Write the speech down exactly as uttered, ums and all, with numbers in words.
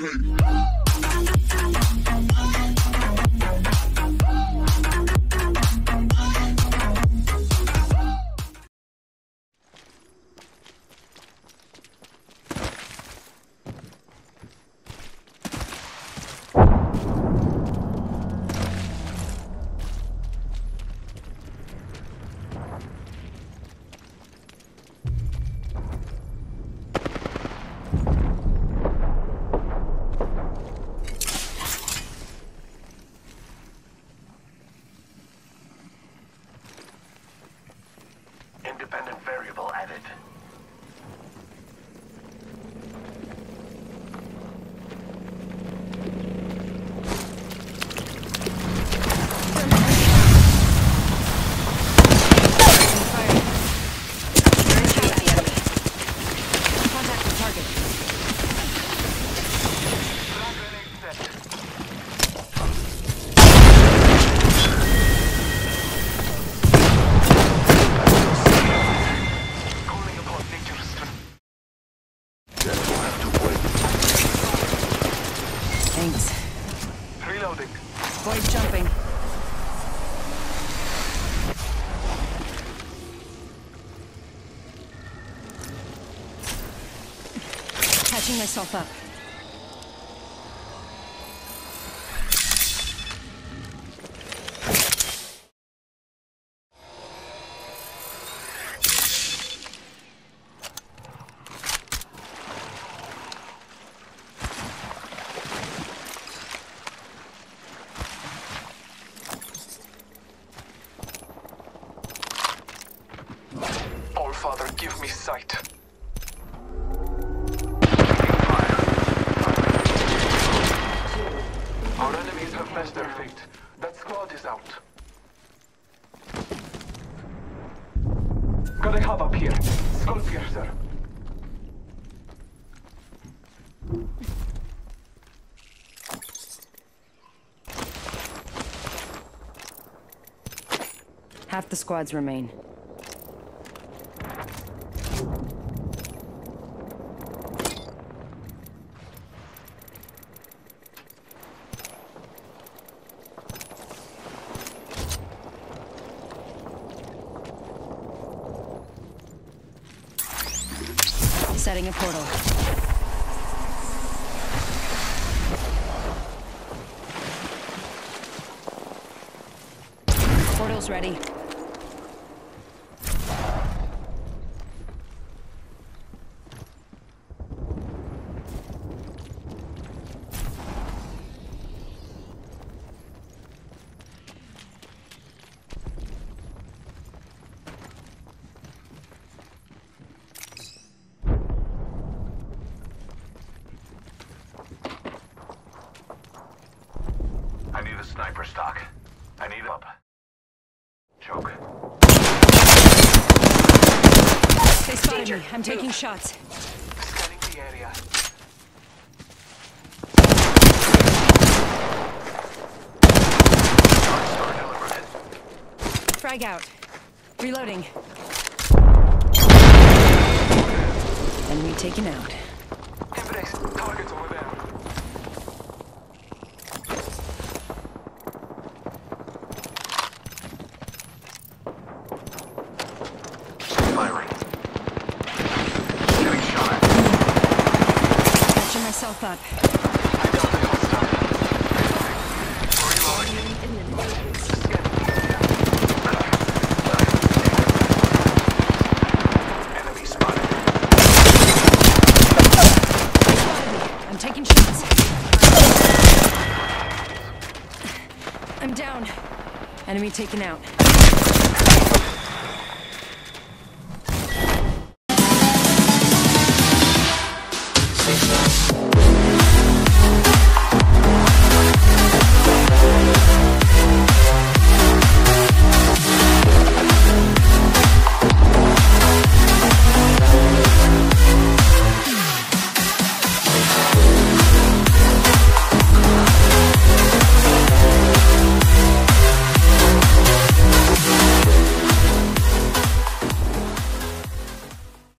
Independent variable added. Contact the target. Thanks. Reloading. Boys jumping. Patching myself up. All Father, give me sight. Our enemies have met their fate. That squad is out. Got a hub up here. Skullpiercer. Half the squads remain. Setting a portal. Portal's ready. I need a sniper stock. I need up. Choke. They spotted me. I'm taking shots. Scanning the area. Star delivered. Frag out. Reloading. Enemy taken out. Embrace. Targets over there. Firing. Getting shot. Patching myself up. I got the hostile. Reloading. Scanning the area. Enemy spotted. I'm taking shots. I'm down. Enemy taken out.